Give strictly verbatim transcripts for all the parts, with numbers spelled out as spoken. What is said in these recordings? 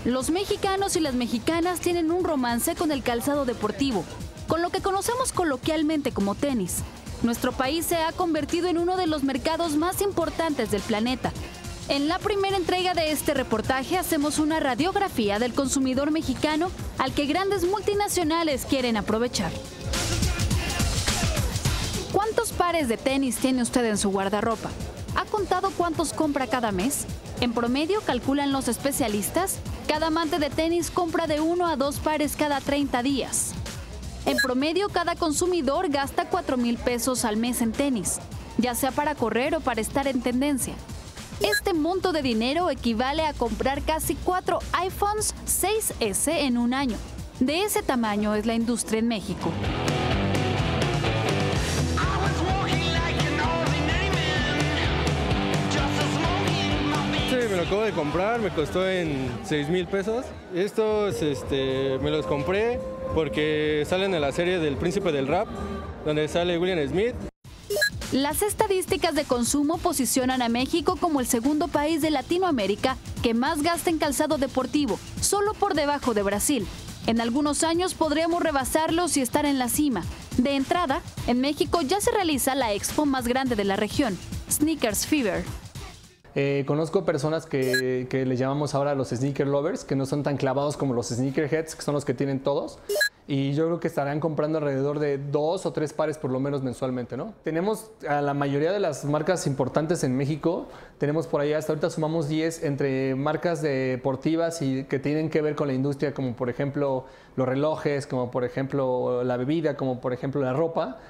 Los mexicanos y las mexicanas tienen un romance con el calzado deportivo, con lo que conocemos coloquialmente como tenis. Nuestro país se ha convertido en uno de los mercados más importantes del planeta. En la primera entrega de este reportaje hacemos una radiografía del consumidor mexicano al que grandes multinacionales quieren aprovechar. ¿Cuántos pares de tenis tiene usted en su guardarropa? ¿Ha contado cuántos compra cada mes? En promedio, calculan los especialistas, cada amante de tenis compra de uno a dos pares cada treinta días. En promedio, cada consumidor gasta cuatro mil pesos al mes en tenis, ya sea para correr o para estar en tendencia. Este monto de dinero equivale a comprar casi cuatro iPhones seis ese en un año. De ese tamaño es la industria en México. Me lo acabo de comprar, me costó en seis mil pesos. Estos este, me los compré porque salen en la serie del Príncipe del Rap, donde sale William Smith. Las estadísticas de consumo posicionan a México como el segundo país de Latinoamérica que más gasta en calzado deportivo, solo por debajo de Brasil. En algunos años podríamos rebasarlos y estar en la cima. De entrada, en México ya se realiza la expo más grande de la región, Sneakers Fever. Eh, conozco personas que, que les llamamos ahora los sneaker lovers, que no son tan clavados como los sneakerheads, que son los que tienen todos. Y yo creo que estarán comprando alrededor de dos o tres pares por lo menos mensualmente, ¿no? Tenemos a la mayoría de las marcas importantes en México. Tenemos por ahí, hasta ahorita sumamos diez entre marcas deportivas y que tienen que ver con la industria, como por ejemplo los relojes, como por ejemplo la bebida, como por ejemplo la ropa.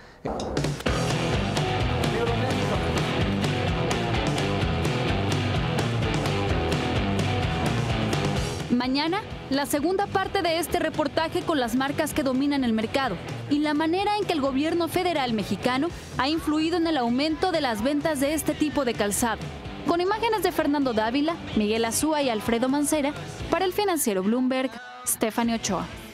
Mañana, la segunda parte de este reportaje con las marcas que dominan el mercado y la manera en que el gobierno federal mexicano ha influido en el aumento de las ventas de este tipo de calzado. Con imágenes de Fernando Dávila, Miguel Azúa y Alfredo Mancera, para el financiero Bloomberg, Stephanie Ochoa.